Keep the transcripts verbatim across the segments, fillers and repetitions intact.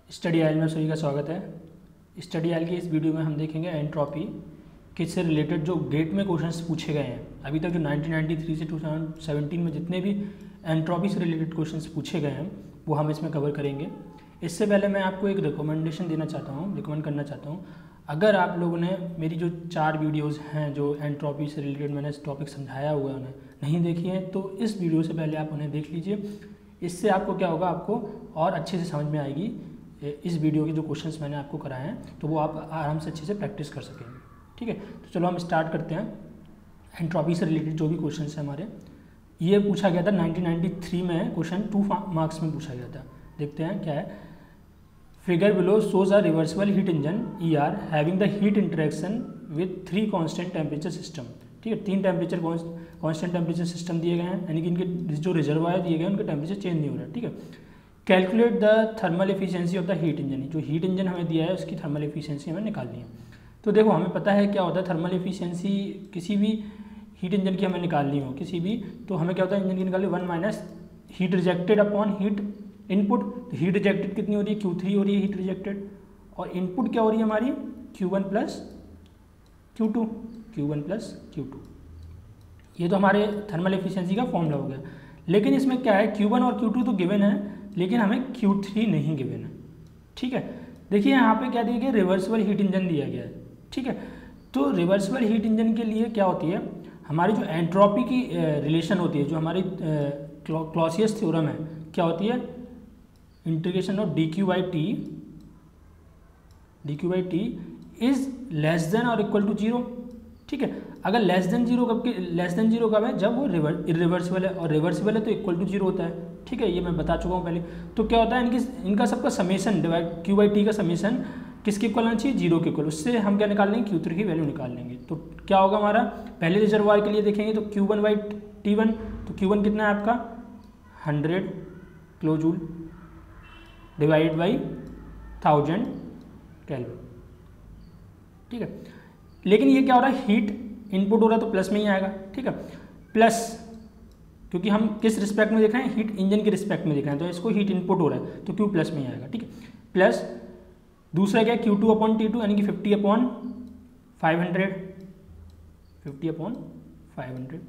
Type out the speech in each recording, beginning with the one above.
Study oil में सभी का स्वागत है। स्टडी आयल की इस वीडियो में हम देखेंगे एंट्रोपी किससे रिलेटेड जो गेट में क्वेश्चंस पूछे गए हैं। अभी तक जो नाइनटीन नाइंटी थ्री से टू थाउजेंड सेवेंटीन में जितने भी एंट्रोपी से रिलेटेड क्वेश्चंस पूछे गए हैं वो हम इसमें कवर करेंगे। इससे पहले मैं आपको एक रिकमेंडेशन देना चाहता हूँ रिकमेंड करना चाहता हूँ अगर आप लोगों ने मेरी जो चार वीडियोज़ हैं जो एंट्रोपी से रिलेटेड मैंने टॉपिक समझाया हुआ है उन्हें नहीं देखी है तो इस वीडियो से पहले आप उन्हें देख लीजिए। इससे आपको क्या होगा, आपको और अच्छे से समझ में आएगी इस वीडियो के जो क्वेश्चंस मैंने आपको कराए हैं, तो वो आप आराम से अच्छे से प्रैक्टिस कर सकेंगे। ठीक है, तो चलो हम स्टार्ट करते हैं। एंट्रोपी से रिलेटेड जो भी क्वेश्चंस हैं हमारे, ये पूछा गया था नाइनटीन नाइंटी थ्री में, क्वेश्चन टू मार्क्स में पूछा गया था। देखते हैं क्या है। Figure below shows a reversible heat engine E R having the heat interaction with three constant temperature system. ठीक है, तीन टेम्परेचर कॉन्स्टेंट टेम्परेचर सिस्टम दिए गए हैं, यानी कि इनके जो रिजर्वायर दिए गए हैं उनके टेम्परेचर चेंज नहीं हो रहा है। ठीक है, calculate the thermal efficiency of the heat engine. जो हीट इंजन हमें दिया है उसकी थर्मल एफिशिएंसी हमें निकालनी है। तो देखो हमें पता है क्या होता है थर्मल एफिशिएंसी, किसी भी हीट इंजन की हमें निकालनी हो किसी भी, तो हमें क्या होता है इंजन की निकालनी one minus heat rejected upon heat input. तो हीट रिजेक्टेड कितनी हो रही है, क्यू थ्री हो रही है हीट रिजेक्टेड, और इनपुट क्या हो रही है हमारी Q one plus Q two Q one plus Q two. ये तो हमारे थर्मल एफिशिएंसी का फॉर्मूला हो गया। लेकिन इसमें क्या है, क्यू वन और क्यू टू तो गिवन है लेकिन हमें क्यू थ्री नहीं गिवन है। ठीक है, देखिए यहाँ पे क्या दिया गया, रिवर्सिबल हीट इंजन दिया गया है। ठीक है, तो रिवर्सिबल हीट इंजन के लिए क्या होती है, हमारी जो एंट्रोपी की रिलेशन होती है, जो हमारी क्लॉसियस थ्योरम है, क्या होती है, integration of D Q by T D Q by T is less than और इक्वल टू जीरो। ठीक है, अगर लेस देन जीरो कब के लेस देन जीरो कब है, जब वो रिवर इरिवर्सिबल है, और रिवर्सिबल है तो इक्वल टू जीरो होता है। ठीक है, ये मैं बता चुका हूँ पहले। तो क्या होता है, इनकी इनका सबका summation divide Q by T का समेसन किसके इक्वल होना चाहिए, जीरो के इक्वल। उससे हम क्या निकाल लेंगे, क्यू थ्री की वैल्यू निकाल लेंगे। तो क्या होगा हमारा, पहले रिजर्वायर के लिए देखेंगे तो Q one by T one, तो क्यू वन कितना है आपका hundred kilo joule divide by thousand kelvin. ठीक है, लेकिन ये क्या हो रहा है, हीट इनपुट हो रहा है तो प्लस में ही आएगा। ठीक है, प्लस क्योंकि हम किस रिस्पेक्ट में देख रहे हैं, हीट इंजन के रिस्पेक्ट में देख रहे हैं, तो इसको हीट इनपुट हो रहा है तो क्यू प्लस में ही आएगा। ठीक है, प्लस दूसरा क्या है, Q two upon T two, यानी कि fifty upon five hundred fifty upon five hundred.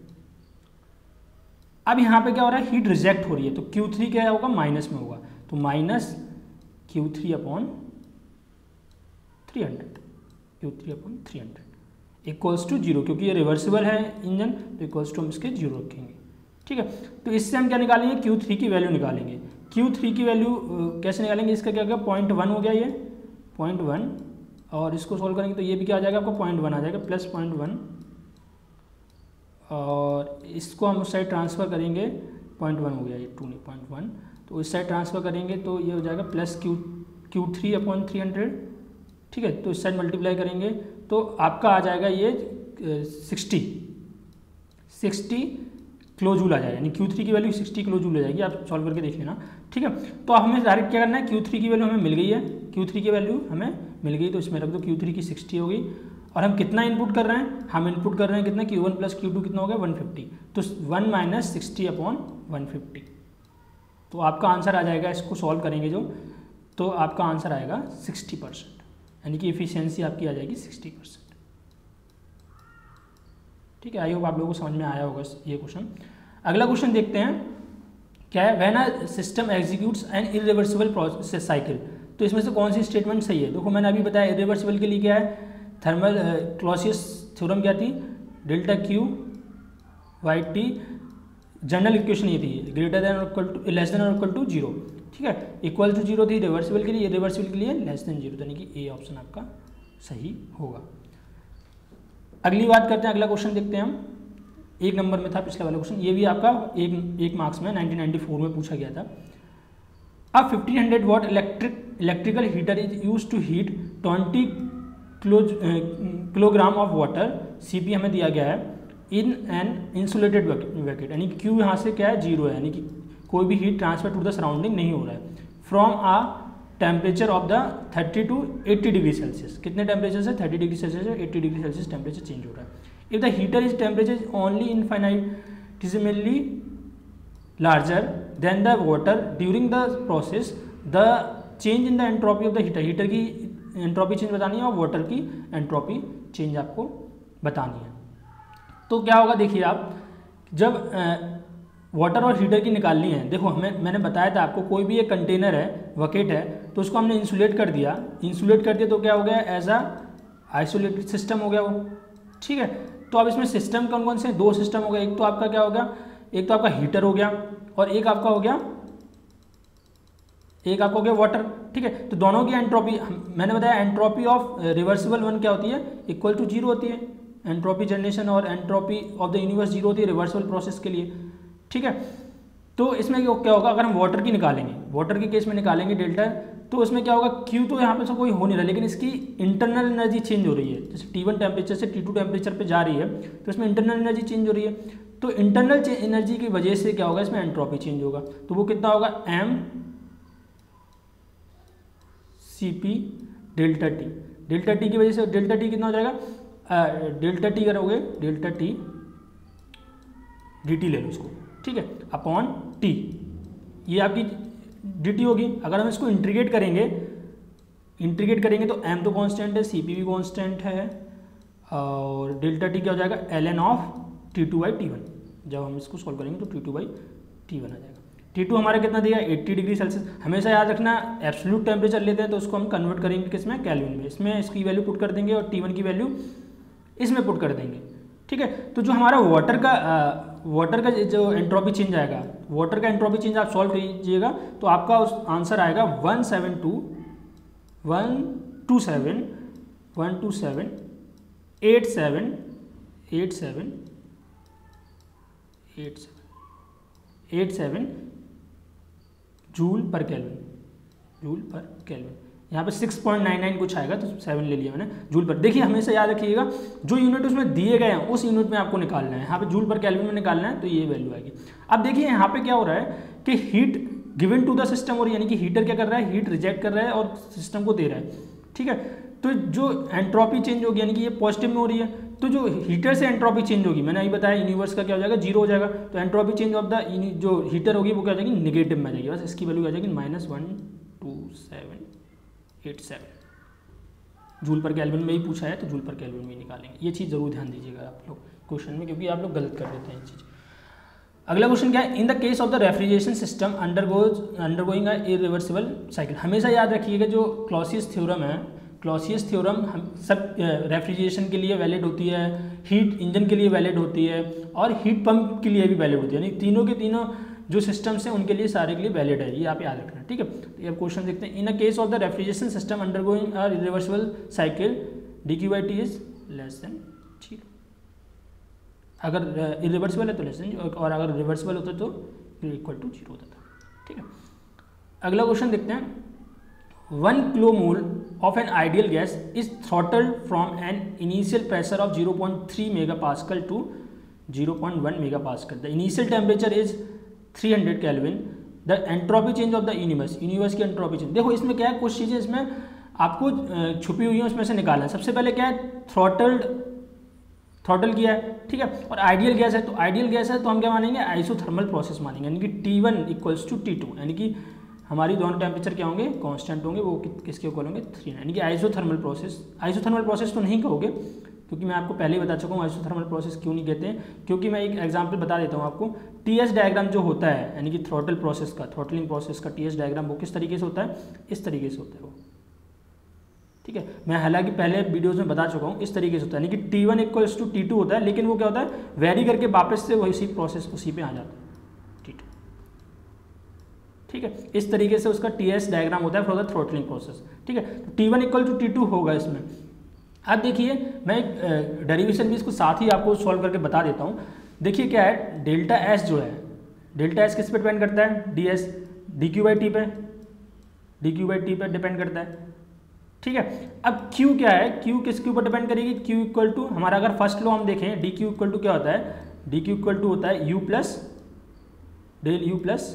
अब यहाँ पे क्या हो रहा है, हीट रिजेक्ट हो रही है, तो क्यू थ्री क्या होगा, माइनस में होगा, तो minus Q three upon three hundred Q three upon three hundred equals to zero, क्योंकि ये रिवर्सिबल है इंजन तो इक्वल्स टू हम इसके जीरो रखेंगे। ठीक है, तो इससे हम क्या निकालेंगे, क्यू थ्री की वैल्यू निकालेंगे। क्यू थ्री की वैल्यू कैसे निकालेंगे, इसका क्या हो गया, पॉइंट वन हो गया, ये पॉइंट वन, और इसको सोल्व करेंगे तो ये भी क्या आ जाएगा आपको, पॉइंट वन आ जाएगा, प्लस पॉइंट वन, और इसको हम उस साइड ट्रांसफ़र करेंगे, पॉइंट वन हो गया, ये टू नहीं पॉइंट वन, तो इस साइड ट्रांसफ़र करेंगे तो ये हो जाएगा plus Q Q three upon three hundred. ठीक है, तो इस साइड मल्टीप्लाई करेंगे तो आपका आ जाएगा ये सिक्सटी सिक्सटी किलो जूल आ जाएगा, यानी क्यू थ्री की वैल्यू सिक्सटी किलो जूल आ जाएगी। आप सॉल्व करके देख लेना। ठीक है, तो हमें डायरेक्ट क्या करना है, क्यू थ्री की वैल्यू हमें मिल गई है, क्यू थ्री की वैल्यू हमें मिल गई तो इसमें रख दो, क्यू थ्री की सिक्सटी हो गई। और हम कितना इनपुट कर रहे हैं, हम इनपुट कर रहे हैं कितना, Q one plus Q two कितना हो गया, वन फिफ्टी, तो one minus sixty upon one fifty, तो आपका आंसर आ जाएगा, इसको सॉल्व करेंगे जो, तो आपका आंसर आएगा सिक्सटी परसेंट, यानी कि एफिशिएंसी आपकी आ जाएगी सिक्सटी परसेंट। ठीक है, आई होप आप लोगों को समझ में आया होगा ये क्वेश्चन। अगला क्वेश्चन देखते हैं क्या है, when a system executes an irreversible process cycle. तो इसमें से कौन सी स्टेटमेंट सही है, देखो मैंने अभी बताया इरिवर्सिबल के लिए क्या है, थर्मल क्लॉसियस थ्योरम क्या थी, delta Q by T, general equation ये थी, ग्रेटर देन और इक्वल टू लेस देन और इक्वल टू जीरो। ठीक है, इक्वल टू जीरो थी रिवर्सिबल के लिए, रिवर्सिबल के लिए लेस देन जीरो, यानी कि ए ऑप्शन आपका सही होगा। अगली बात करते हैं, अगला क्वेश्चन देखते हैं हम, एक नंबर में था पिछला वाला क्वेश्चन, ये भी आपका एक एक मार्क्स में नाइनटीन नाइंटी फोर में पूछा गया था। अब fifteen hundred watt electric electrical heater is use to heat twenty kilogram of water, C P हमें दिया गया है, इन एन इंसुलेटेड वैकेट, यानी क्यू यहाँ से क्या है, जीरो है, यानी कि कोई भी heat transfer to the surrounding नहीं हो रहा है, from a temperature of the thirty to eighty degree Celsius. कितने टेम्परेचर से, थर्टी डिग्री सेल्सियस से eighty degree Celsius temperature change हो रहा है। If the heater is temperature only infinitesimally larger than the water during the process, the change in the entropy of the heater, heater की entropy change बतानी है और water की entropy change आपको बतानी है। तो क्या होगा देखिए आप, जब वाटर और हीटर की निकालनी है, देखो हमें मैंने बताया था आपको, कोई भी एक कंटेनर है, बकेट है, तो उसको हमने इंसुलेट कर दिया, इंसुलेट कर दिया तो क्या हो गया, एज अ आइसोलेटेड सिस्टम हो गया वो, ठीक है। तो अब इसमें सिस्टम कौन कौन से, दो सिस्टम हो गया, एक तो आपका क्या हो गया, एक तो आपका हीटर हो गया और एक आपका हो गया एक आपका हो गया वाटर, ठीक है। तो दोनों की एंट्रोपी मैंने बताया, एंट्रोपी ऑफ रिवर्सिबल वन क्या होती है, इक्वल टू जीरो होती है, एंट्रोपी जनरेशन और entropy of the universe zero होती है रिवर्सिबल प्रोसेस के लिए, ठीक है। तो इसमें क्या होगा, अगर हम वाटर की निकालेंगे, वाटर के केस में निकालेंगे डेल्टा, तो इसमें क्या होगा, क्यू तो यहाँ पे से कोई हो नहीं रहा, लेकिन इसकी इंटरनल एनर्जी चेंज हो रही है, जैसे टी वन टेम्परेचर से टी टू टेम्परेचर पे जा रही है, तो इसमें इंटरनल एनर्जी चेंज हो रही है। तो इंटरनल एनर्जी की वजह से क्या होगा, इसमें एंट्रोपी चेंज होगा, तो वो कितना होगा, M C P delta T, delta T की वजह से डेल्टा टी कितना हो जाएगा, डेल्टा टी करोगे, डेल्टा टी डी टी ले लो इसको, ठीक है, अपॉन टी, ये आपकी डी टी होगी। अगर हम इसको इंटीग्रेट करेंगे इंटीग्रेट करेंगे तो एम तो कांस्टेंट है, सी पी भी कांस्टेंट है, और डेल्टा टी क्या हो जाएगा, L N of T two by T one. जब हम इसको सॉल्व करेंगे तो T two by T one आ जाएगा। टी टू हमारा कितना दिया, अस्सी डिग्री सेल्सियस। हमेशा याद रखना, एब्सोल्यूट टेम्परेचर लेते हैं तो उसको हम कन्वर्ट करेंगे किसमें, केल्विन में, इसमें इसकी वैल्यू पुट कर देंगे और टी वन की वैल्यू इसमें पुट कर देंगे, ठीक है। तो जो हमारा वाटर का वाटर का जो एंट्रोपी चेंज आएगा, वाटर का एंट्रोपी चेंज आप सॉल्व कीजिएगा तो आपका उस आंसर आएगा one seven two one two seven one two seven eight seven eight seven eight seven eight seven joule per kelvin, joule per kelvin. यहाँ पे सिक्स पॉइंट नाइन नाइन कुछ आएगा, तो सेवन ले लिया मैंने, जूल पर। देखिए हमेशा याद रखिएगा, जो यूनिट उसमें दिए गए हैं उस यूनिट में आपको निकालना है। यहाँ पे जूल पर केल्विन में निकालना है तो ये वैल्यू आएगी। अब देखिए यहाँ पे क्या हो रहा है कि heat given to the system हो रही है, यानी कि हीटर क्या कर रहा है, हीट रिजेक्ट कर रहा है और सिस्टम को दे रहा है, ठीक है। तो जो एंट्रोपी चेंज होगी, यानी कि ये पॉजिटिव में हो रही है, तो जो हीटर से एंट्रोपी चेंज होगी, मैंने अभी बताया यूनिवर्स का क्या हो जाएगा, जीरो हो जाएगा। तो एंट्रोपी चेंज ऑफ द जो हीटर होगी वो क्या हो जाएगी, निगेटिव में आ जाएगी, बस इसकी वैल्यू आ जाएगी minus one two seven eight seven. Joule per kelvin में ही पूछा है तो जूल पर केल्विन में ही निकालेंगे। ये चीज़ जरूर ध्यान दीजिएगा आप लोग क्वेश्चन में, क्योंकि आप लोग गलत कर देते हैं ये चीज़। अगला क्वेश्चन क्या है, in the case of the refrigeration system undergoes undergoing a irreversible cycle. हमेशा याद रखिएगा जो क्लॉसियस थ्योरम है, क्लॉसियस थ्योरम हम सब रेफ्रिजरेशन के लिए वैलिड होती है, हीट इंजन के लिए वैलिड होती है और हीट पंप के लिए भी वैलिड होती है, यानी तीनों के तीनों जो सिस्टम्स हैं उनके लिए सारे के लिए वैलिड है, ये आप याद रखना, ठीक है। तो अब क्वेश्चन देखते हैं, in a case of the refrigeration system undergoing a irreversible cycle D Q by T is less than zero. अगर इरिवर्सिबल है तो लेस देन, और अगर रिवर्सिबल होता तो इक्वल टू जीरो होता था, ठीक है। अगला क्वेश्चन देखते हैं, one kilomole of an ideal gas is throttled from an initial pressure of zero point three mega pascal to zero point one mega pascal. The initial temperature is three hundred kelvin. The entropy change of the universe, universe की entropy change. देखो इसमें क्या है, कुछ चीज़ें इसमें आपको छुपी हुई हैं, उसमें से निकालना है। सबसे पहले क्या है, थ्रॉटल्ड, थ्रॉटल किया है, ठीक है। और आइडियल गैस है, तो आइडियल गैस है तो हम क्या मानेंगे, आइसोथर्मल प्रोसेस मानेंगे, यानी कि T one equals to T two, यानी कि हमारी दोनों टेम्परेचर क्या होंगे, कांस्टेंट होंगे, वो कि, किसके इक्वल होंगे, थ्री, यानी कि आइसोथर्मल प्रोसेस। आइसोथर्मल प्रोसेस तो नहीं कहोगे, क्योंकि मैं आपको पहले ही बता चुका हूँ आइसोथर्मल प्रोसेस क्यों नहीं कहते हैं, क्योंकि मैं एक एग्जांपल बता देता हूँ आपको। टीएस डायग्राम जो होता है, यानी कि थ्रॉटल प्रोसेस का, थ्रॉटलिंग प्रोसेस का टीएस डायग्राम वो किस तरीके से होता है, इस तरीके से होता है वो, ठीक है। मैं हालांकि पहले वीडियोस में बता चुका हूँ, इस तरीके से होता है, यानी कि T one equals to T two होता है, लेकिन वो क्या होता है, वेरी करके वापस से वही प्रोसेस उसी पे आ जाता है, टी टू, ठीक है। इस तरीके से उसका टीएस डायग्राम होता है फॉर द थ्रॉटलिंग प्रोसेस, ठीक है। तो T one equal to T two होगा इसमें। अब देखिए मैं एक डेरिवेशन भी इसको साथ ही आपको सॉल्व करके बता देता हूँ। देखिए क्या है, डेल्टा एस जो है, डेल्टा एस किस पे डिपेंड करता है, D S D Q by T पे, डी क्यू बाई टी पे डिपेंड करता है, ठीक है। अब क्यू क्या है, क्यू किसके ऊपर डिपेंड करेगी, क्यू इक्वल टू हमारा, अगर फर्स्ट लो हम देखें, डी क्यू इक्वल टू क्या होता है, डी क्यू इक्वल टू होता है U plus del U plus,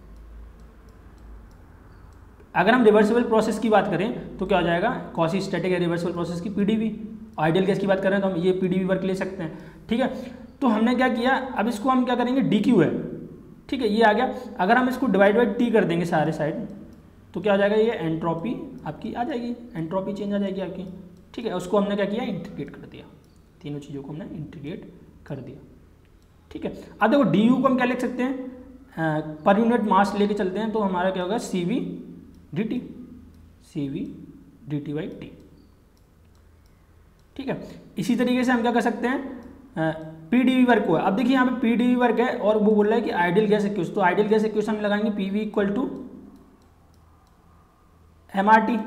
अगर हम रिवर्सिबल प्रोसेस की बात करें तो क्या हो जाएगा, क्वासी स्टैटिक या रिवर्सिबल प्रोसेस की पीडीवी। आइडियल गैस की बात कर रहे हैं तो हम ये पीडीवी वर्क ले सकते हैं, ठीक है। तो हमने क्या किया, अब इसको हम क्या करेंगे, डी क्यू है, ठीक है, ये आ गया। अगर हम इसको डिवाइड बाई टी कर देंगे सारे साइड, तो क्या आ जाएगा, ये एंट्रोपी आपकी आ जाएगी, एंट्रोपी चेंज आ जाएगी आपकी, ठीक है। उसको हमने क्या किया, इंटीग्रेट कर दिया, तीनों चीज़ों को हमने इंटीग्रेट कर दिया, ठीक है। अब देखो डी यू को हम क्या लिख सकते हैं, पर यूनिट मास लेके चलते हैं, तो हमारा क्या होगा, C V D T, C V D T by T, ठीक है। इसी तरीके से हम क्या कर सकते हैं, पी डी वी वर्क को है। अब देखिए यहाँ पे पी डी वी वर्क है और वो बोल रहा है कि आइडियल गैस इक्वेशन, तो आइडियल गैस इक्वेशन में लगाएंगे P V equal to M R T,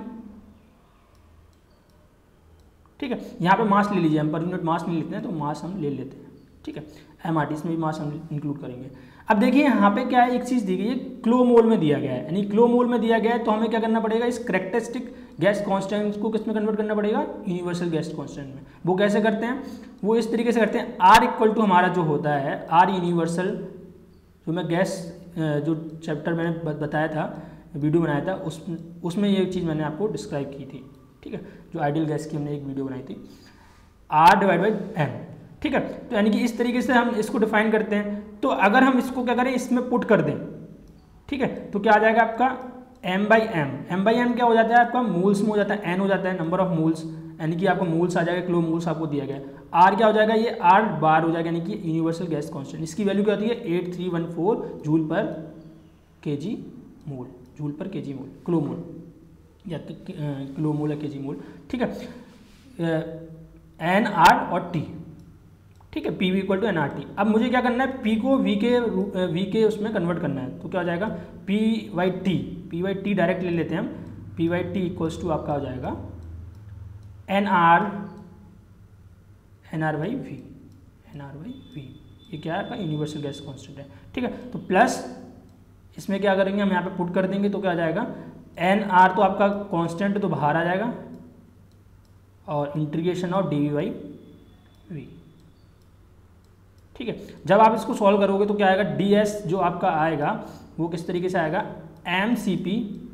ठीक है। यहाँ पे मास ले लीजिए, हम पर यूनिट मास नहीं लेते हैं, तो मास हम ले लेते हैं, ठीक है। एम आर टी इसमें भी मास हम इंक्लूड करेंगे। अब देखिए यहाँ पे क्या है, एक चीज़ दी गई है, क्लो मोल में दिया गया है, यानी क्लो मोल में दिया गया है, तो हमें क्या करना पड़ेगा, इस कैरेक्टरिस्टिक गैस कांस्टेंट को किस में कन्वर्ट करना पड़ेगा, यूनिवर्सल गैस कांस्टेंट में। वो कैसे करते हैं, वो इस तरीके से करते हैं, आर इक्वल टू हमारा जो होता है, आर यूनिवर्सल, जो मैं गैस जो चैप्टर मैंने बताया था, वीडियो बनाया था, उस उसमें ये चीज़ मैंने आपको डिस्क्राइब की थी, ठीक है, जो आइडियल गैस की हमने एक वीडियो बनाई थी, आर डिवाइड बाई एम, ठीक है। तो यानी कि इस तरीके से हम इसको डिफाइन करते हैं। तो अगर हम इसको क्या करें, इसमें पुट कर दें, ठीक है, तो क्या आ जाएगा आपका m by M, M by M क्या हो जाता है आपका, मोल्स में हो जाता है, n हो जाता है नंबर ऑफ मोल्स, यानी कि आपको मोल्स आ जाएगा, किलो मोल्स आपको दिया गया है। r क्या हो जाएगा, ये r बार हो जाएगा, यानी कि यूनिवर्सल गैस कांस्टेंट, इसकी वैल्यू क्या होती है, eight three one four joule per K जी मोल, जूल पर के जी मोल, किलो मोल या किलो मोल या के जी मोल, ठीक है, एन आर और टी, ठीक है, P V equal to N R T. अब मुझे क्या करना है, पी को वी के वी के उसमें कन्वर्ट करना है, तो क्या हो जाएगा, P Y T, P Y T direct ले लेते हैं हम, P Y T equals to आपका हो जाएगा N R, N R by V, N R by V, ये क्या है आपका यूनिवर्सल गैस कांस्टेंट है, ठीक है। तो प्लस इसमें क्या करेंगे, हम यहाँ पे पुट कर देंगे, तो क्या आ जाएगा, एन आर तो आपका कांस्टेंट तो बाहर आ जाएगा, और integration of D V by V, ठीक है। जब आप इसको सॉल्व करोगे तो क्या आएगा, डी एस जो आपका आएगा वो किस तरीके से आएगा, M C P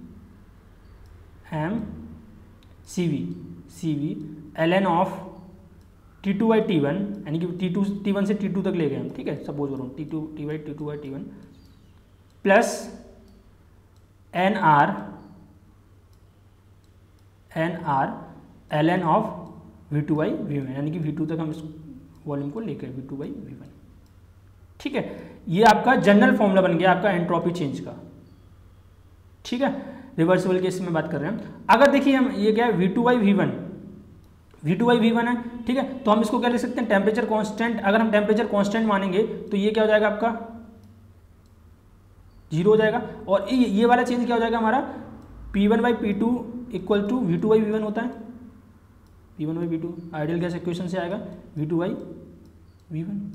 M C V C V L N of T two by T one, यानी कि टी टू टी वन से टी टू तक ले गए हम, ठीक है, सपोज करो T two T by T two by T one plus N R N R L N of V two by V one, यानी कि वी टू तक हम इस वॉल्यूम को लेकर V two by V one, ठीक है। ये आपका जनरल फॉर्मूला बन गया आपका एंट्रोपी चेंज का, ठीक है। रिवर्सिबल केस में बात कर रहे हैं। अगर देखिए हम ये क्या है, V two by V one, V two by V one है, ठीक है, तो हम इसको क्या लिख सकते हैं, टेम्परेचर कांस्टेंट। अगर हम टेम्परेचर कांस्टेंट मानेंगे तो ये क्या हो जाएगा आपका, जीरो हो जाएगा। और ये, ये वाला चेंज क्या हो जाएगा हमारा, P one by P two equal to V two by V one होता है, P one by V two ideal gas equation से आएगा V two by V one,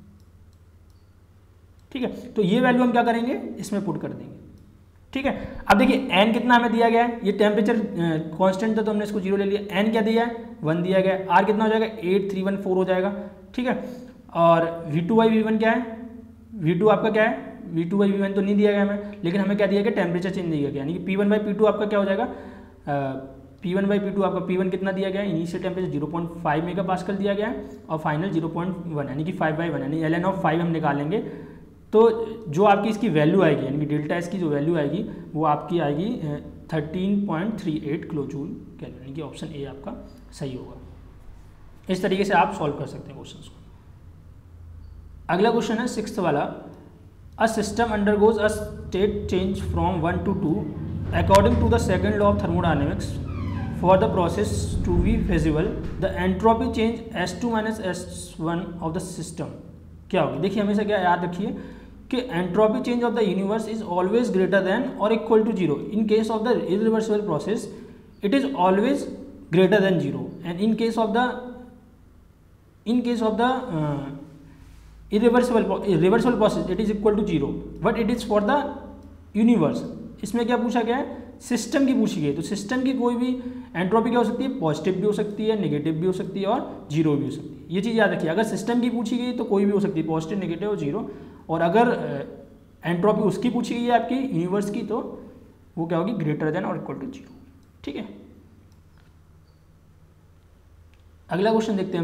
ठीक है। तो ये वैल्यू हम क्या करेंगे, इसमें पुट कर देंगे, ठीक है। अब देखिए एन कितना हमें दिया गया है, ये टेम्परेचर कांस्टेंट था तो हमने इसको जीरो ले लिया, एन क्या दिया है, वन दिया गया है, आर कितना हो जाएगा, एट थ्री वन फोर हो जाएगा, ठीक है। और V two by V one क्या है, वी टू आपका क्या है, V two by V one तो नहीं दिया गया हमें, लेकिन हमें क्या दिया गया, टेम्परेचर चेंज दिया गया, यानी कि P one by P two आपका क्या हो जाएगा, P one by P two आपका पी वन कितना दिया गया है, initial temperature zero point five mega pascal दिया गया है, और फाइनल जीरो पॉइंट वन, यानी कि फाइव बाई वन, यानी एल एन ऑफ फाइव हम निकालेंगे, तो जो आपकी इसकी वैल्यू आएगी, यानी कि डेल्टा एस की जो वैल्यू आएगी वो आपकी आएगी thirteen point three eight kilo joule kelvin, यानी कि ऑप्शन ए आपका सही होगा। इस तरीके से आप सॉल्व कर सकते हैं क्वेश्चन को। अगला क्वेश्चन है सिक्स्थ वाला, a system undergoes a state change from one to two according to the second law of thermodynamics. For the process to be feasible the entropy change S two minus S one of the system क्या होगी। देखिए हमेशा क्या याद रखिए कि entropy change of the universe is always greater than और equal to zero. In case of the irreversible process it is always greater than zero, and in case of the in case of the irreversible reversible process it is equal to zero, but it is for the universe. इसमें क्या पूछा गया है, system की पूछी गई, तो system की कोई भी एंट्रोपी क्या हो सकती है, पॉजिटिव भी हो सकती है, नेगेटिव भी हो सकती है और जीरो भी हो सकती है। ये चीज़ याद रखिए, अगर सिस्टम की पूछी गई तो कोई भी हो सकती है, पॉजिटिव, नेगेटिव और जीरो। और अगर एंट्रोपी उसकी पूछी गई है आपकी यूनिवर्स की, तो वो क्या होगी, ग्रेटर देन और इक्वल टू जीरो। ठीक है, अगला क्वेश्चन देखते हैं हम लोग।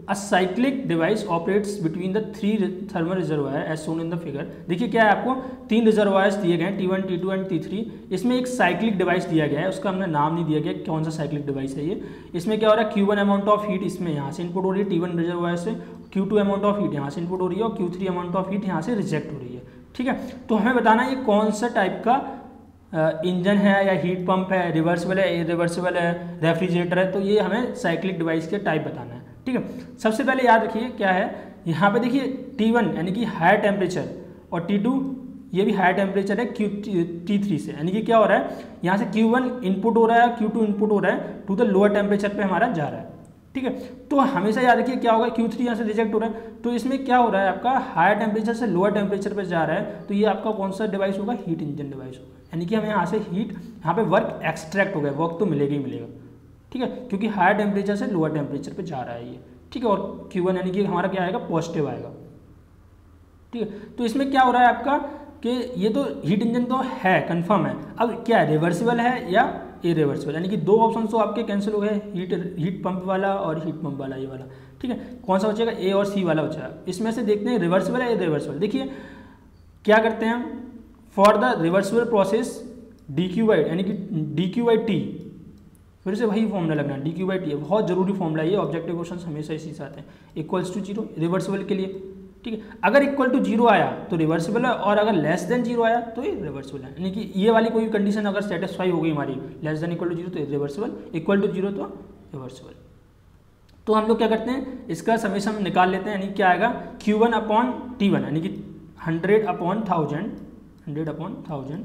A cyclic device operates between the three thermal reservoir as shown in the figure. देखिए क्या है, आपको तीन रिजर्वायर्स दिए गए हैं, T one, T two and T three. इसमें एक साइक्लिक डिवाइस दिया गया है, उसका हमने नाम नहीं दिया गया कौन सा साइक्लिक डिवाइस है ये। इसमें क्या हो रहा है, Q one amount of heat इसमें यहाँ से इनपुट हो रही है टी वन रिजर्वायर से, Q two amount of heat यहाँ से इनपुट हो रही है और Q three amount of heat यहाँ से रिजेक्ट हो रही है। ठीक है, तो हमें बताना है ये कौन सा टाइप का इंजन है या हीट पंप है, रिवर्सिबल है, इरिवर्सिबल है, रेफ्रिजरेटर है, तो ये हमें साइक्लिक डिवाइस के टाइप बताना है। ठीक है, सबसे पहले याद रखिए क्या है, यहाँ पे देखिए टी वन यानी कि हायर टेम्परेचर और टी टू ये भी हायर टेम्परेचर है क्यू टी थ्री से, यानी कि क्या हो रहा है, यहाँ से क्यू वन इनपुट हो रहा है, क्यू टू इनपुट हो रहा है, टू द लोअर टेम्परेचर पे हमारा जा रहा है। ठीक है, तो हमेशा याद रखिए क्या होगा, क्यू थ्री यहाँ से रिजेक्ट हो रहा है, तो इसमें क्या हो रहा है, आपका हायर टेम्परेचर से लोअर टेम्परेचर पे जा रहा है, तो ये आपका कौन सा डिवाइस होगा, हीट इंजन डिवाइस होगा। यानी कि हमें यहाँ से हीट, यहाँ पे वर्क एक्सट्रैक्ट हो गया, वर्क तो मिलेगा ही मिलेगा। ठीक है, क्योंकि हायर टेम्परेचर से लोअर टेम्परेचर पे जा रहा है ये। ठीक है, और क्यू वन यानी कि हमारा क्या आएगा, पॉजिटिव आएगा। ठीक है, तो इसमें क्या हो रहा है आपका कि ये तो हीट इंजन तो है, कंफर्म है। अब क्या है, रिवर्सिबल है या इरिवर्सिबल, यानी कि दो ऑप्शन तो आपके कैंसिल हो गए, हीट हीट पंप वाला और हीट पंप वाला, ये वाला। ठीक है, कौन सा बचेगा, ए और सी वाला बचेगा। इसमें से देखते हैं रिवर्सिबल है इरिवर्सिबल। देखिए क्या करते हैं हम, for the reversible process D Q by यानी कि डी क्यू बाई टी, फिर से वही फॉर्मूला लगना है, डी क्यू बाई टी है, बहुत जरूरी फॉर्मूला है ये, ऑब्जेक्टिव क्वेश्चन हमेशा इसी से आते हैं। इक्वल्स टू जीरो रिवर्सिबल के लिए। ठीक है, अगर इक्वल टू जीरो आया तो रिवर्सिबल है, और अगर लेस देन जीरो आया तो ये रिवर्सिबल है। यानी कि ये वाली कोई कंडीशन अगर सेटिस्फाई हो गई हमारी, less than equal to zero तो रिवर्सिबल, इक्वल टू जीरो तो रिवर्सिबल। तो हम लोग क्या करते हैं, इसका समेशन हम निकाल लेते हैं, यानी क्या आएगा, Q one upon T one यानी कि hundred upon thousand, hundred upon thousand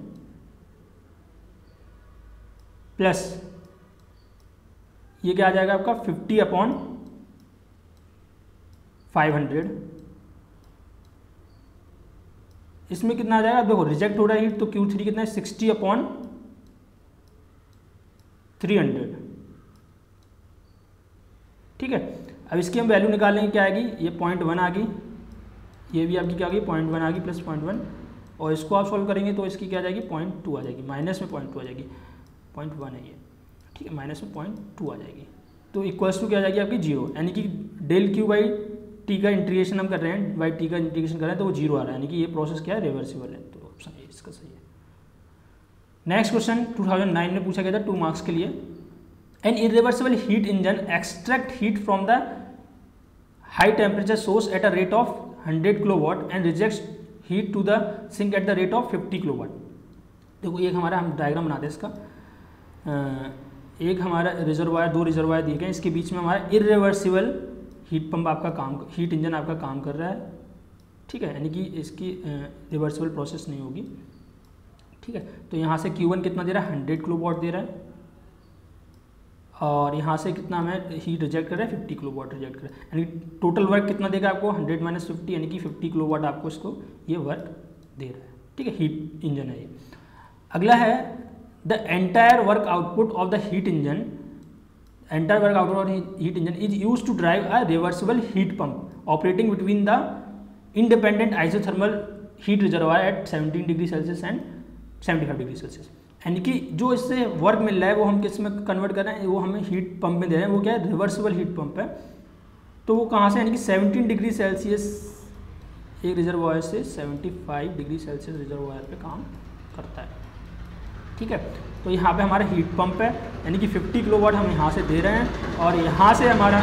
plus ये क्या आ जाएगा आपका फिफ्टी अपॉन फाइव हंड्रेड। इसमें कितना आ जाएगा, देखो रिजेक्ट हो रहा है हीट, तो क्यू थ्री कितना है, सिक्सटी अपॉन थ्री हंड्रेड। ठीक है, अब इसकी हम वैल्यू निकालेंगे, क्या आएगी, ये पॉइंट वन आ गई, ये भी आपकी क्या आ गई, पॉइंट वन आ गई प्लस पॉइंट वन, और इसको आप सॉल्व करेंगे तो इसकी क्या आ जाएगी, पॉइंट टू आ जाएगी, माइनस में पॉइंट टू आ जाएगी, पॉइंट वन है ये। ठीक है, माइनस में पॉइंट टू आ जाएगी, तो इक्वल्स टू क्या आ जाएगी आपकी जीरो, यानी कि डेल क्यू बाई टी का इंटीग्रेशन हम कर रहे हैं, बाई टी का इंटीग्रेशन कर रहे हैं तो वो जीरो आ रहा है, यानी कि ये प्रोसेस क्या है, रिवर्सिबल है, तो ऑप्शन ए इसका सही है। Next question two thousand nine में पूछा गया था, टू मार्क्स के लिए। An irreversible heat engine extract heat from the high temperature source at a rate of hundred kilo watt and reject heat to the sink at the rate of fifty kilo watt. देखो एक हमारा हम diagram बनाते हैं इसका, एक हमारा reservoir, दो रिजर्वायर दिए गए, इसके बीच में हमारा इरिवर्सिबल हीट पंप आपका काम, हीट इंजन आपका काम कर रहा है। ठीक है, यानी कि इसकी रिवर्सिबल प्रोसेस नहीं होगी। ठीक है, तो यहाँ से क्यू वन कितना दे रहा है, हंड्रेड किलो वाट दे रहा है, और यहाँ से कितना हमें हीट रिजेक्ट कर रहा है, फिफ्टी किलो वाट रिजेक्ट कर रहा है, यानी टोटल वर्क कितना देगा आपको, हंड्रेड माइनस फिफ्टी, यानी कि फिफ्टी किलो वाट आपको इसको ये वर्क दे रहा है। ठीक है, हीट इंजन है ये। अगला है the entire work output of the heat engine, entire work output of heat engine is use to drive a reversible heat pump operating between the independent isothermal heat reservoir at seventeen degree Celsius and seventy five degree celsius. यानी कि जो इससे work मिल रहा है वो हम किस में कन्वर्ट कर रहे हैं, वो हमें हीट पंप में दे रहे हैं, वो क्या है, रिवर्सिबल हीट पंप है। तो वो कहाँ से, यानी कि सेवनटीन डिग्री सेल्सियस एक रिजर्वायर से seventy five degree celsius reservoir पे काम करता है। ठीक है, तो यहाँ पे हमारा हीट पंप है, यानी कि फिफ्टी किलो वाट हम यहाँ से दे रहे हैं, और यहाँ से हमारा,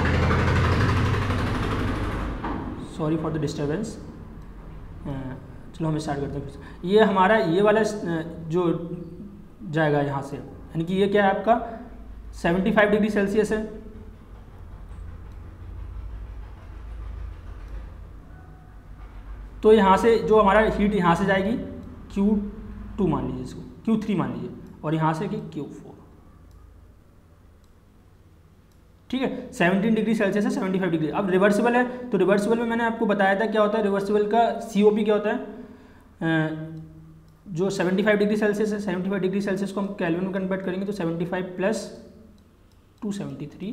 सॉरी फॉर द डिस्टर्बेंस, चलो हम स्टार्ट करते हैं। ये हमारा ये वाला जो जाएगा यहाँ से, यानी कि ये क्या है आपका सेवेंटी फाइव डिग्री सेल्सियस है, तो यहाँ से जो हमारा हीट यहाँ से जाएगी क्यू टू मान लीजिए इसको, क्यू थ्री मान लीजिए, और यहाँ से कि क्यू फोर। ठीक है, सेवनटीन डिग्री सेल्सियस है, सेवेंटी फाइव डिग्री। अब रिवर्सिबल है, तो रिवर्सिबल में मैंने आपको बताया था क्या होता है, रिवर्सिबल का सीओपी क्या होता है, जो सेवेंटी फाइव डिग्री सेल्सियस है, सेवेंटी फाइव डिग्री सेल्सियस को हम केल्विन में कन्वर्ट करेंगे तो seventy five plus two seventy three,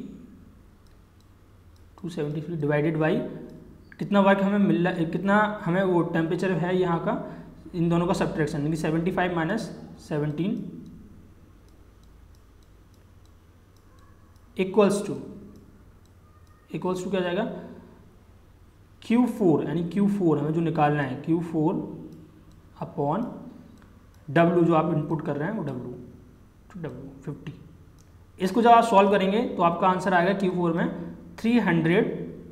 two seventy three divided by कितना वर्क हमें मिल रहा है, कितना हमें वो टेम्परेचर है यहाँ का, इन दोनों का सब्ट्रैक्शन, यानी seventy five minus seventeen equals to equals to क्या जाएगा क्यू फोर, यानी क्यू फोर हमें जो निकालना है क्यू फोर अपॉन डब्ल्यू जो आप इनपुट कर रहे हैं वो डब्ल्यू टू डब्ल्यू फिफ्टी। इसको जब आप सॉल्व करेंगे तो आपका आंसर आएगा क्यू फोर में three hundred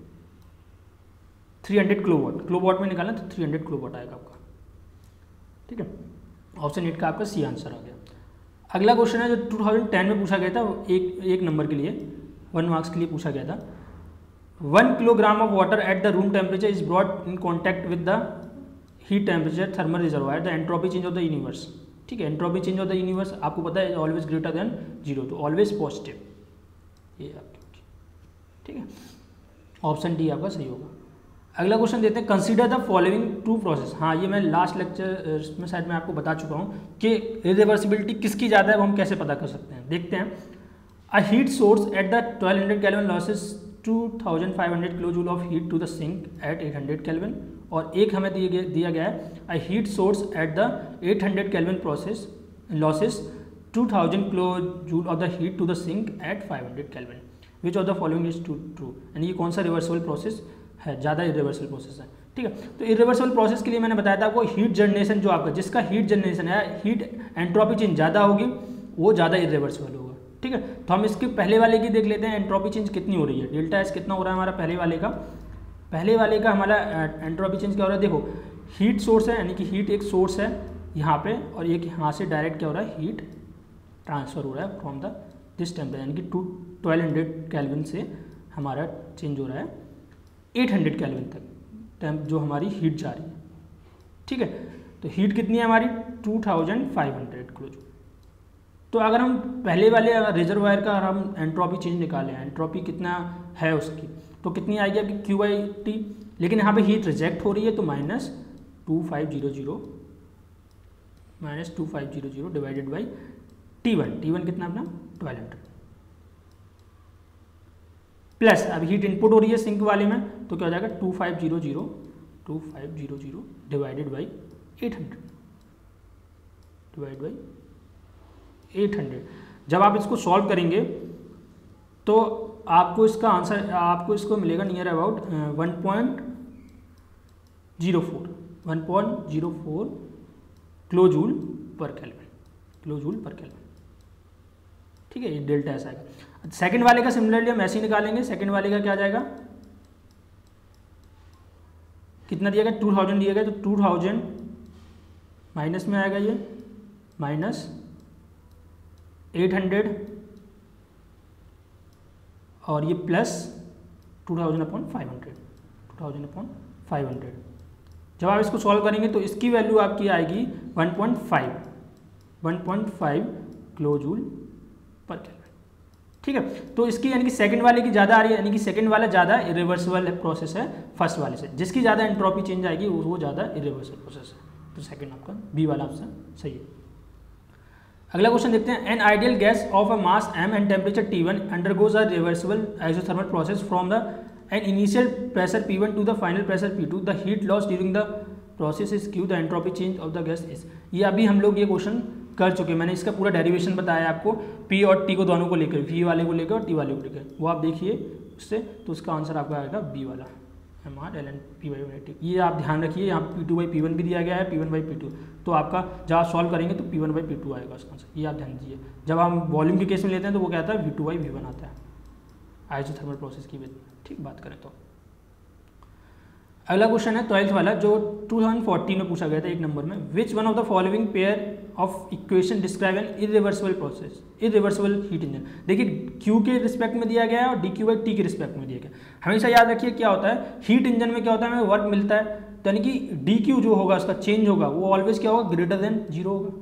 three hundred kilowatt, kilowatt में निकालना तो थ्री हंड्रेड किलोवाट आएगा आपका। ठीक है, ऑप्शन एट का आपका सी आंसर आ गया। अगला क्वेश्चन है जो टू थाउजेंड टेन में पूछा गया था, एक एक नंबर के लिए वन मार्क्स के लिए पूछा गया था। One kilogram of water at the room temperature is brought in contact with the heat temperature thermal reservoir, the entropy change of the universe. ठीक है, entropy change of the universe आपको पता है ऑलवेज ग्रेटर देन जीरो, तो always positive, ये आपकी। ठीक है, ऑप्शन डी आपका सही होगा। अगला क्वेश्चन देते हैं, consider the following two process. हाँ, ये मैं लास्ट लेक्चर में शायद मैं आपको बता चुका हूँ कि रिवर्सिबिलिटी किसकी ज़्यादा है वो हम कैसे पता कर सकते हैं। देखते हैं, a heat source at the twelve hundred kelvin losses two thousand five hundred kilo joule of heat to the sink at eight hundred kelvin, और एक हमें दिए गए दिया गया है a heat source at the eight hundred kelvin process losses two thousand kilo joule of the heat to the sink at five hundred kelvin, which of the following is true true. यानी ये कौन सा reversible process है, ज़्यादा irreversible process है। ठीक है, तो इरिवर्सिबल प्रोसेस के लिए मैंने बताया था आपको हीट जनरेशन जो आपका जिसका हीट जनरेशन है, हीट एंट्रोपी चेंज ज़्यादा होगी वो ज़्यादा इरिवर्सिबल होगा। ठीक है, तो हम इसके पहले वाले की देख लेते हैं, एंट्रोपी चेंज कितनी हो रही है, डेल्टा एस कितना हो रहा है हमारा पहले वाले का। पहले वाले का हमारा एंट्रोपी चेंज क्या हो रहा है, देखो हीट सोर्स है, यानी कि हीट एक सोर्स है यहाँ पे, और एक यहाँ से डायरेक्ट क्या हो रहा है हीट ट्रांसफर हो रहा है फ्रॉम द दिस टेम्परेचर, यानी कि टू ट्वेल्व हंड्रेड केल्विन से हमारा चेंज हो रहा है एट हंड्रेड केल्विन तक टेम्प जो हमारी हीट जा रही है। ठीक है, तो हीट कितनी है हमारी two thousand five hundred kilo joule. तो अगर हम पहले वाले रिजर्वायर का अगर हम एंट्रोपी चेंज निकालें, एंट्रोपी कितना है उसकी, तो कितनी आएगी आपकी क्यू बाई टी, लेकिन यहाँ पे हीट रिजेक्ट हो रही है तो minus two five zero zero minus two five zero zero divided by T one, T one कितना अपना ट्वेल्व हंड्रेड, प्लस अब हीट इनपुट हो रही है सिंक वाले में तो क्या हो जाएगा two five zero zero two five zero zero divided by eight hundred divide by eight hundred. जब आप इसको सॉल्व करेंगे तो आपको इसका आंसर आपको इसको मिलेगा near about one point zero four one point zero four kilo joule per kelvin, kilo joule per kelvin. ठीक है, ये डेल्टा ऐसा आएगा। सेकंड वाले का सिमिलरली हम ऐसे ही निकालेंगे, सेकंड वाले का क्या जाएगा, कितना दिया गया टू थाउजेंड दिया गया, तो टू थाउजेंड माइनस में आएगा ये माइनस एट हंड्रेड और ये plus two thousand upon five hundred two thousand upon five hundred. जब आप इसको सॉल्व करेंगे तो इसकी वैल्यू आपकी आएगी one point five one point five kilo joule per kelvin. ठीक है, तो इसकी यानी कि सेकंड वाले की ज़्यादा आ रही है, यानी कि सेकंड वाला ज़्यादा इरिवर्सिबल प्रोसेस है फर्स्ट वाले से, जिसकी ज़्यादा एंट्रोपी चेंज आएगी वो ज़्यादा इरिवर्सिबल प्रोसेस है। तो सेकंड आपका बी वाला ऑप्शन सही है। अगला क्वेश्चन देखते हैं, an ideal gas of a mass M and temperature T one undergoes a reversible isothermal process from the an initial pressure P one to the final pressure P two, the heat loss during the process is Q, the entropy change of the gas is. ये अभी हम लोग ये question कर चुके हैं, मैंने इसका पूरा डेरिवेशन बताया आपको, पी और टी को दोनों को लेकर, वी वाले को लेकर और टी वाले को लेकर, वो आप देखिए उससे, तो उसका आंसर आपका आएगा बी वाला, M R L N P Y by T. ये आप ध्यान रखिए, यहाँ P two by P one भी दिया गया है, P one by P two, तो आपका जब आप सॉल्व करेंगे तो P one by P two आएगा उसका आंसर, ये आप ध्यान दीजिए। जब हम वॉल्यूम के केस में लेते हैं तो वो क्या आता है V two by V one आता है आइसोथर्मल प्रोसेस की ठीक बात करें तो। अगला क्वेश्चन है ट्वेल्थ वाला जो टू थाउजेंड फोर्टीन में पूछा गया था एक नंबर में, which one of the following pair of equation describe an irreversible process irreversible heat engine. देखिए क्यू के रिस्पेक्ट में दिया गया है और डी क्यू बाई टी के रिस्पेक्ट में दिया गया। हमेशा याद रखिए क्या होता है हीट इंजन में क्या होता है हमें वर्क मिलता है, तो यानी कि डी क्यू जो होगा उसका चेंज होगा वो ऑलवेज क्या होगा ग्रेटर देन जीरो होगा।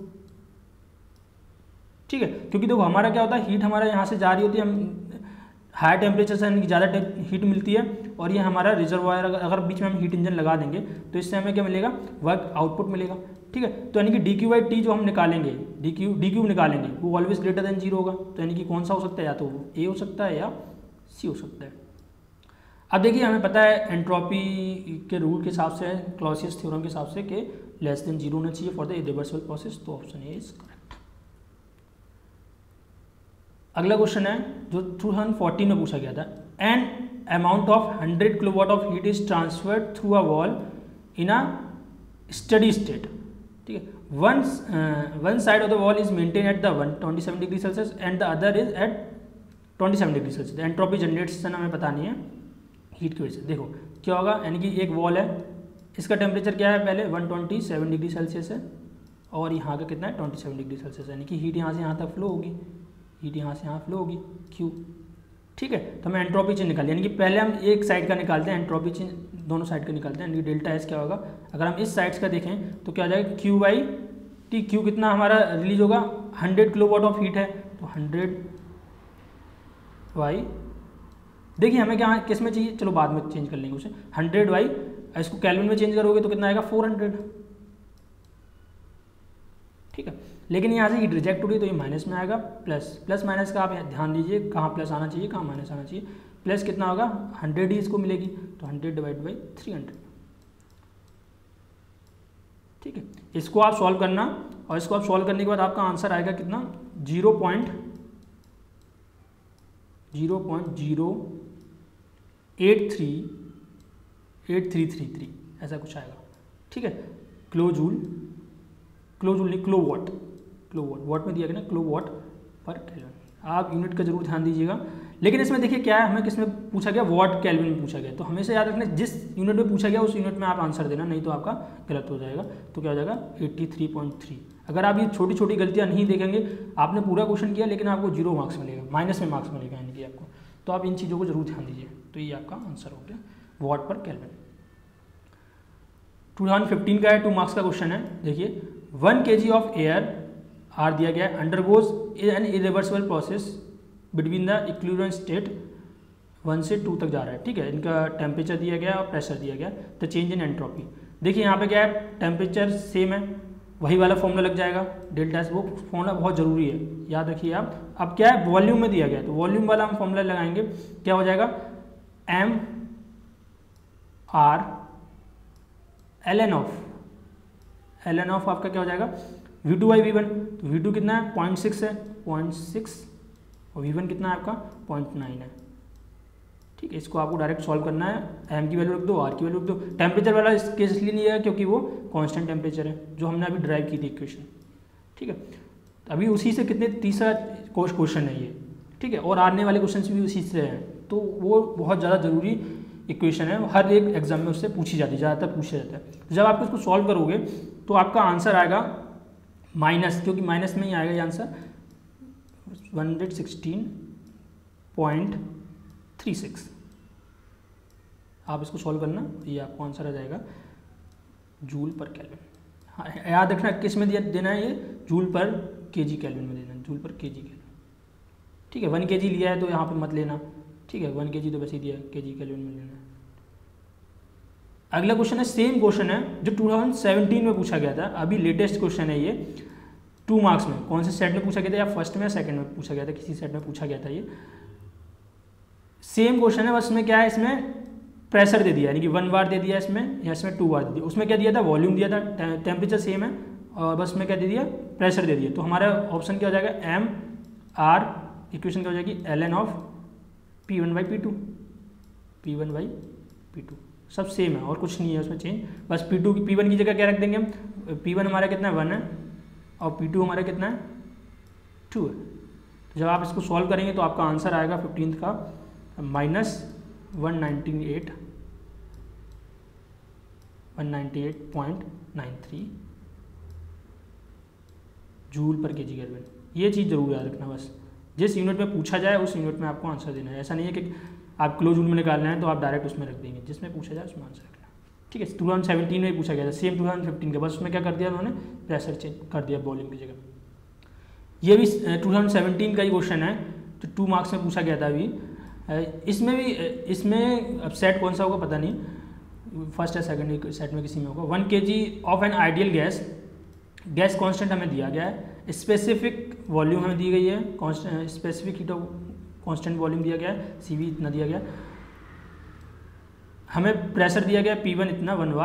ठीक है, क्योंकि देखो हमारा क्या होता है हीट हमारा यहाँ से जा रही होती है, हम हाई टेम्परेचर से यानी कि ज़्यादा हीट मिलती है, और ये हमारा रिजर्वायर अगर, अगर बीच में हम हीट इंजन लगा देंगे तो इससे हमें क्या मिलेगा वर्क आउटपुट मिलेगा। ठीक है, तो यानी कि डी क्यू बाई टी जो हम निकालेंगे डी क्यू डी क्यू निकालेंगे वो ऑलवेज ग्रेटर देन जीरो होगा, तो यानी कि कौन सा हो सकता है, या तो ए हो सकता है या सी हो सकता है। अब देखिए हमें पता है एंट्रोपी के रूल के हिसाब से, क्लॉसियस थ्योरम के हिसाब से कि लेस देन जीरो होना चाहिए फॉर द इरिवर्सिबल प्रोसेस, तो ऑप्शन ए इज करेक्ट। अगला क्वेश्चन है जो टू थाउजेंड फोर्टीन में पूछा गया था, an amount of hundred kilowatt of heat is transferred through a wall in a steady state, ठीक है, one one side of the wall is maintain at the one twenty seven degree Celsius and the other is at twenty seven degree Celsius. Entropy generation हमें पता नहीं है heat की वजह से। देखो क्या होगा, यानी कि एक वॉल है, इसका टेम्परेचर क्या है पहले one twenty seven degree Celsius है और यहाँ का कितना है ट्वेंटी सेवन डिग्री सेल्सियस, यानी कि हीट यहाँ से यहाँ तक फ्लो होगी, हीट यहाँ से यहाँ फ्लो होगी क्यू, ठीक है। तो हमें एंट्रोपी चेंज निकालिए, यानी कि पहले हम एक साइड का निकालते हैं, एंट्रोपी चेंज दोनों साइड का निकालते हैं, यानी कि डेल्टा एस क्या होगा, अगर हम इस साइड्स का देखें तो क्या हो जाएगा क्यू बाई टी, क्यू कितना हमारा रिलीज होगा, हंड्रेड किलोवाट ऑफ हीट है तो हंड्रेड वाई, देखिए हमें क्या किस में चाहिए, चलो बाद में चेंज कर लेंगे उसे, हंड्रेड वाई, इसको कैल्विन में चेंज करोगे तो कितना आएगा फोर हंड्रेड, ठीक है। लेकिन यहाँ से हीट रिजेक्ट हो रही है तो ये माइनस में आएगा, प्लस प्लस माइनस का आप ध्यान दीजिए कहाँ प्लस आना चाहिए कहाँ माइनस आना चाहिए, प्लस कितना होगा हंड्रेड ही इसको मिलेगी तो hundred divide by three hundred, ठीक है। इसको आप सॉल्व करना और इसको आप सॉल्व करने के बाद आपका आंसर आएगा कितना, zero point zero point zero eight three eight three three three ऐसा कुछ आएगा, ठीक है। किलो जूल, किलो जूल नहीं kilo watt, kilo watt, watt में दिया गया ना किलो वॉट पर केल्विन, आप यूनिट का जरूर ध्यान दीजिएगा। लेकिन इसमें देखिए क्या है, हमें किस में पूछा गया, वॉट केल्विन में पूछा गया, तो हमेशा याद रखना जिस यूनिट में पूछा गया उस यूनिट में आप आंसर देना, नहीं तो आपका गलत हो जाएगा। तो क्या हो जाएगा एट्टी थ्री पॉइंट थ्री। अगर आप ये छोटी छोटी गलतियाँ नहीं देखेंगे, आपने पूरा क्वेश्चन किया लेकिन आपको जीरो मार्क्स मिलेगा, माइनस में मार्क्स मिलेगा यानी कि आपको, तो आप इन चीज़ों को जरूर ध्यान दीजिए। तो ये आपका आंसर हो गया what per kelvin. Two thousand fifteen का है, टू मार्क्स का क्वेश्चन है, देखिए one K G of air are दिया गया है, undergoes an irreversible process between the equilibrium state one से टू तक जा रहा है, ठीक है। इनका टेम्परेचर दिया गया और प्रेशर दिया गया, द चेंज इन एंट्रोपी, देखिए यहाँ पे क्या है, टेम्परेचर सेम है, वही वाला फॉर्मूला लग जाएगा डेल्टा एस, वो फॉर्मूला बहुत ज़रूरी है, याद रखिए आप। अब क्या है, वॉल्यूम में दिया गया तो वॉल्यूम वाला हम फॉर्मूला लगाएंगे, क्या हो जाएगा M R L N of, L N of आपका क्या हो जाएगा V two by V one, तो वी टू कितना है पॉइंट सिक्स है, पॉइंट सिक्स और वी वन कितना है आपका पॉइंट नाइन है, ठीक है। इसको आपको डायरेक्ट सॉल्व करना है, एम की वैल्यू रख दो, आर की वैल्यू रख दो। टेम्परेचर वाला इस केस इसलिए नहीं है क्योंकि वो कांस्टेंट टेम्परेचर है जो हमने अभी ड्राइव की थी इक्वेशन, ठीक है। अभी उसी से कितने तीसरा क्वेश्चन है ये, ठीक है, और आने वाले क्वेश्चन भी उसी से हैं, तो वो बहुत ज़्यादा ज़रूरी इक्वेशन है, हर एक एग्जाम में उससे पूछी जाती है, ज़्यादातर पूछा जाता है। जब आप इसको सॉल्व करोगे तो आपका आंसर आएगा माइनस, क्योंकि माइनस में ही आएगा ये answer one hundred sixteen point three six. आप इसको सॉल्व करना, ये आपको आंसर आ जाएगा जूल पर केल्विन। हाँ, याद रखना किस में दिया देना है, ये जूल पर केजी केल्विन में देना है, जूल पर केजी केल्विन, ठीक है। वन केजी लिया है तो यहाँ पे मत लेना, ठीक है, वन केजी तो वैसे ही दिया है, केजी केल्विन में लेना है। अगला क्वेश्चन है, सेम क्वेश्चन है जो टू थाउजेंड सेवेंटीन में पूछा गया था, अभी लेटेस्ट क्वेश्चन है ये, टू मार्क्स में, कौन से सेट में पूछा गया था, या फर्स्ट में या सेकंड में पूछा गया था, किसी सेट में पूछा गया था। ये सेम क्वेश्चन है, बस इसमें क्या है, इसमें प्रेशर दे दिया, यानी कि वन बार दे दिया इसमें, या इसमें टू बार दे दिया। उसमें क्या दिया था, वॉल्यूम दिया था, टेम्परेचर सेम है, और बस में क्या दे दिया, प्रेशर दे दिया। तो हमारा ऑप्शन क्या हो जाएगा, एम आर, इक्वेशन क्या हो जाएगी, L N of P one by P two, P one by P two, सब सेम है और कुछ नहीं है उसमें चेंज, बस पी टू की पी वन की जगह क्या रख देंगे हम, पी वन हमारा कितना है वन है और पी टू हमारा कितना है टू है। तो जब आप इसको सॉल्व करेंगे तो आपका आंसर आएगा फिफ्टीन का minus one ninety eight one ninety eight point nine three joule per KG kelvin. ये चीज़ जरूर याद रखना, बस जिस यूनिट में पूछा जाए उस यूनिट में आपको आंसर देना है। ऐसा नहीं है कि आप किलो जूल में निकालना है तो आप डायरेक्ट उसमें रख देंगे, जिसमें पूछा जाए उसमें आंसर रखना, ठीक है। टू थाउजेंड सेवेंटीन में पूछा गया था, सेम टू थाउजेंड फिफ्टीन का, बस उसमें क्या कर दिया उन्होंने, प्रेशर चेंज कर दिया वॉल्यूम की जगह। ये भी टू थाउजेंड सेवेंटीन का ही क्वेश्चन है, तो टू मार्क्स में पूछा गया था अभी। इसमें भी, इसमें अब सेट कौन सा होगा पता नहीं, फर्स्ट या सेकंड सेट में किसी में होगा। One K G of an ideal gas, gas constant हमें दिया गया है, स्पेसिफिक वॉल्यूम हमें दी गई है, constant specific heat of constant volume दिया गया है, सी वी इतना दिया गया, हमें प्रेशर दिया गया पी वन इतना वन बार,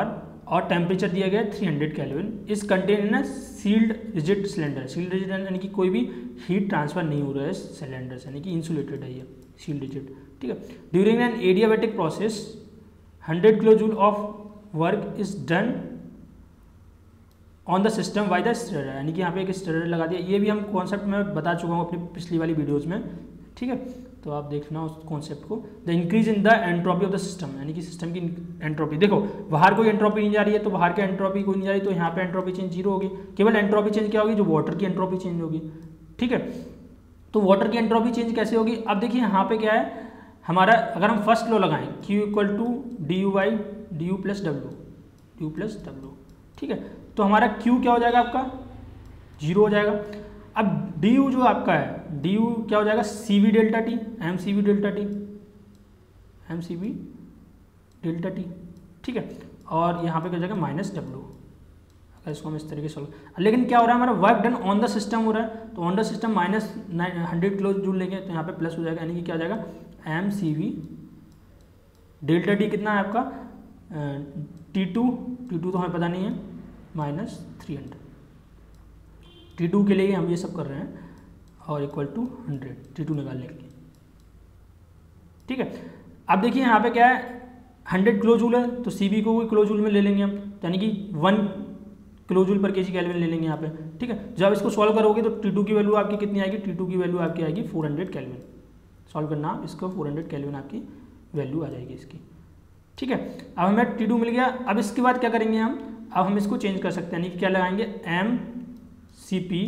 और टेम्परेचर दिया गया है three hundred kelvin. Is contain in a sealed rigid cylinder. Sealed rigid यानी कि कोई भी हीट ट्रांसफर नहीं हो रहा है सिलेंडर से, यानी कि इंसुलेटेड है ये सील्ड रिजिड, ठीक है। During an adiabatic process hundred kilo joule of work is done on the system by the stirrer, यानी कि यहाँ पे एक स्टिरर लगा दिया। ये भी हम कॉन्सेप्ट में बता चुका हूँ अपनी पिछली वाली वीडियोज़ में, ठीक है, तो आप देखना उस कॉन्सेप्ट को। The increase in the entropy of the system, यानी कि सिस्टम की एंट्रोपी, देखो बाहर कोई एंट्रोपी नहीं जा रही है तो बाहर की एंट्रोपी कोई नहीं जा रही, तो यहाँ पे एंट्रोपी चेंज जीरो होगी। केवल एंट्रोपी चेंज क्या होगी, जो वाटर की एंट्रोपी चेंज होगी, ठीक है। तो वाटर की एंट्रोपी चेंज कैसे होगी, अब देखिए यहाँ पे क्या है हमारा, अगर हम फर्स्ट लॉ लगाएं Q equal to D U by D U plus W, D U plus W, ठीक है, तो हमारा Q क्या हो जाएगा आपका, जीरो हो जाएगा। अब डी यू जो आपका है, डी यू क्या हो जाएगा, C V delta T, M C V delta T, M C V delta T, ठीक है, और यहाँ पे क्या हो जाएगा माइनस डब्ल्यू। अगर इसको हम इस तरीके से सॉल्व, लेकिन क्या हो रहा है हमारा work done on the system हो रहा है, तो on the system minus hundred kilo joule लेंगे तो यहाँ पे प्लस हो जाएगा, यानी कि क्या हो जाएगा M C V delta T कितना है आपका टी टू, टी टू तो हमें पता नहीं है, minus three hundred, T two के लिए हम ये सब कर रहे हैं, और equal to hundred, T two निकालने के लिए, ठीक है। अब देखिए यहाँ पे क्या है हंड्रेड किलो जूल है, तो सी बी को भी किलो जूल में ले लेंगे हम, यानी कि one kilo joule per K जी केल्विन ले लेंगे यहाँ पे, ठीक है। जब इसको सॉल्व करोगे तो टी टू की वैल्यू आपकी कितनी आएगी, टी टू की वैल्यू आपकी आएगी फोर हंड्रेड केल्विन। सॉल्व करना आप इसको, फोर हंड्रेड केल्विन आपकी वैल्यू आ जाएगी इसकी, ठीक है। अब हमें टी टू मिल गया। अब इसके बाद क्या करेंगे हम, अब हम इसको चेंज कर सकते हैं, यानी कि क्या लगाएंगे M C P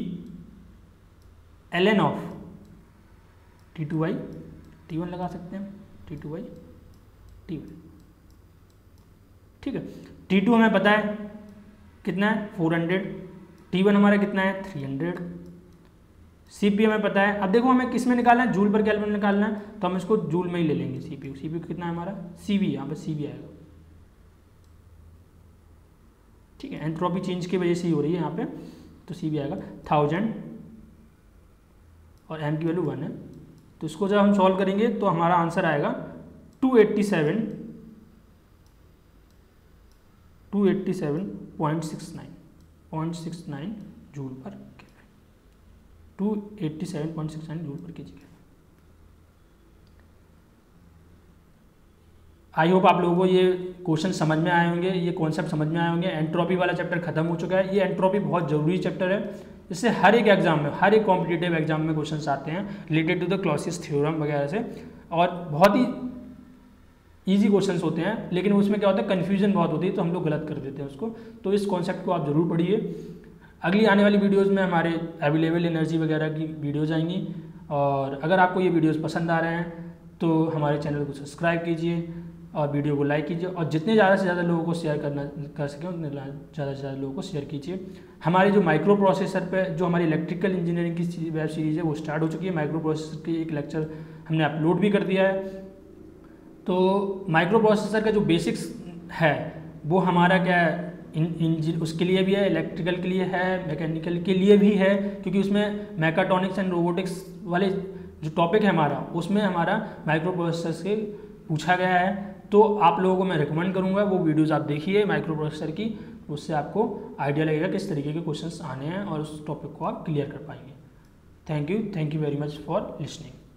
L N of T two by T one लगा सकते हैं, T two by T one, ठीक है। टी टू हमें पता है कितना है फोर हंड्रेड, टी वन हमारा कितना है थ्री हंड्रेड, सी पी हमें पता है। अब देखो हमें किस में निकालना है, जूल पर केल्विन निकालना है, तो हम इसको जूल में ही ले लेंगे। सी पी सी पी कितना है हमारा, सी वी, यहाँ पर सी वी आएगा, ठीक है। एंट्रोपी चेंज की वजह से ही हो रही है यहाँ पे, तो सी वी आएगा थाउजेंड, और एम की वैल्यू वन है, तो इसको जब हम सॉल्व करेंगे तो हमारा आंसर आएगा two eighty seven two eighty seven point six nine point six nine joule per kelvin, two eighty seven point six nine joule per K ji kelvin. I hope आप लोगों को ये क्वेश्चन समझ में आए होंगे, ये कॉन्सेप्ट समझ में आए होंगे। एंट्रोपी वाला चैप्टर खत्म हो चुका है। ये एंट्रोपी बहुत जरूरी चैप्टर है, इससे हर एक एग्जाम में, हर एक कॉम्पिटिटिव एग्जाम में क्वेश्चंस आते हैं related to the Clausius theorem वगैरह से, और बहुत ही ईजी क्वेश्चंस होते हैं, लेकिन उसमें क्या होता है कन्फ्यूजन बहुत होती है, तो हम लोग गलत कर देते हैं उसको। तो इस कॉन्सेप्ट को आप जरूर पढ़िए। अगली आने वाली वीडियोज़ में हमारे अवेलेबल एनर्जी वगैरह की वीडियोज़ आएंगी, और अगर आपको ये वीडियोज़ पसंद आ रहे हैं तो हमारे चैनल को सब्सक्राइब कीजिए और वीडियो को लाइक कीजिए, और जितने ज़्यादा से ज़्यादा लोगों को शेयर करना कर सकें उतने ज़्यादा से ज़्यादा लोगों को शेयर कीजिए। हमारी जो माइक्रो प्रोसेसर पे जो हमारी इलेक्ट्रिकल इंजीनियरिंग की वेब सीरीज़ है वो स्टार्ट हो चुकी है। माइक्रो प्रोसेसर की एक लेक्चर हमने अपलोड भी कर दिया है। तो माइक्रो प्रोसेसर का जो बेसिक्स है वो हमारा क्या है, इंजन उसके लिए भी है, इलेक्ट्रिकल के लिए है, मैकेनिकल के लिए भी है, क्योंकि उसमें मैकाट्रॉनिक्स एंड रोबोटिक्स वाले जो टॉपिक है हमारा, उसमें हमारा माइक्रो प्रोसेसर से पूछा गया है। तो आप लोगों को मैं रिकमेंड करूंगा वो वीडियोस आप देखिए माइक्रो प्रोसेसर की, उससे आपको आइडिया लगेगा किस तरीके के क्वेश्चंस आने हैं और उस टॉपिक को आप क्लियर कर पाएंगे। Thank you thank you very much for listening.